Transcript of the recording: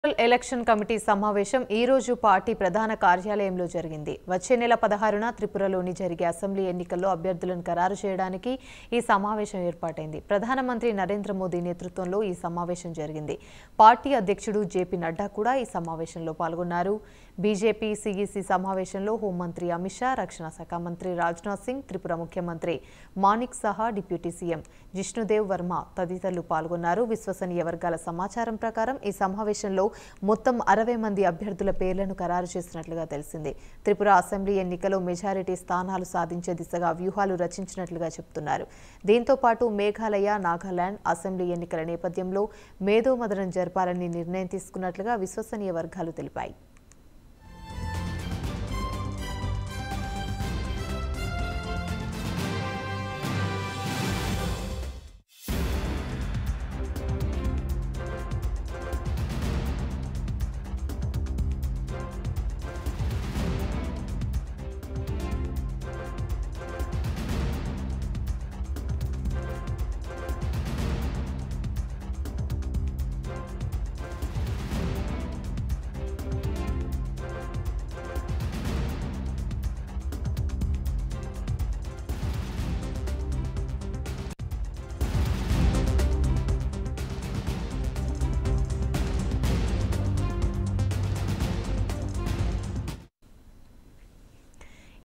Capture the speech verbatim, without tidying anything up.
Election committee సమావేశం ఈ రోజు పార్టీ ప్రధాన కార్యాలయంలో జరిగింది. వచ్చే నెల పదహారున త్రిపురలోని జరిగే అసెంబ్లీ ఎన్నికల్లో అభ్యర్థులను ఖరారు చేయడానికి ఈ సమావేశం ఏర్పాటైంది. ప్రధానమంత్రి నరేంద్ర మోదీ నేతృత్వంలో ఈ సమావేశం జరిగింది. పార్టీ అధ్యక్షుడు జేపీ నడ్డా కూడా ఈ సమావేశంలో పాల్గొన్నారు. బీజేపీ సీఈసీ సమావేశంలో హోంమంత్రి అమిత్ షా, రక్షణ శాఖ మంత్రి రాజ్నాథ్ సింగ్, త్రిపుర ముఖ్యమంత్రి మాణిక్ సహా, డిప్యూటీ సీఎం జిష్ణుదేవ్ వర్మ తదితరులు పాల్గొన్నారు. విశ్వసనీయ వర్గాల సమాచారం ప్రకారం ఈ సమావేశంలో మొత్తం అరవై మంది అభ్యర్థుల పేర్లను ఖరారు చేసినట్లుగా తెలిసింది. త్రిపుర అసెంబ్లీ ఎన్నికలో మెజారిటీ స్థానాలు సాధించే దిశగా వ్యూహాలు రచించినట్లుగా చెబుతున్నారు. దీంతో పాటు మేఘాలయ, నాగాలాండ్ అసెంబ్లీ ఎన్నికల నేపథ్యంలో మేధోమథనం జరపాలని నిర్ణయం తీసుకున్నట్లుగా విశ్వసనీయ వర్గాలు తెలిపాయి.